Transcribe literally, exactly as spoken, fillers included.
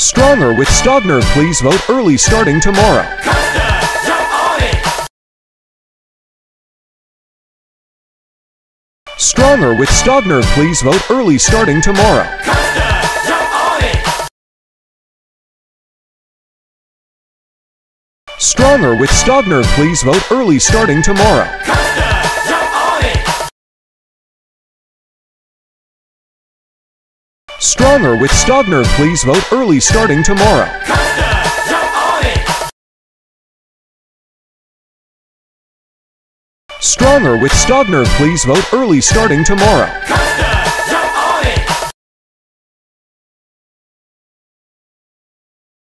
Stronger with Stogner, please vote early starting tomorrow. Costa, jump on it! Stronger with Stogner, please vote early starting tomorrow. Costa, jump on it! Stronger with Stogner, please vote early starting tomorrow. Costa, jump on it! Stronger with Stogner, please vote early starting tomorrow. Costa, jump on it! Stronger with Stogner, please vote early starting tomorrow. Costa,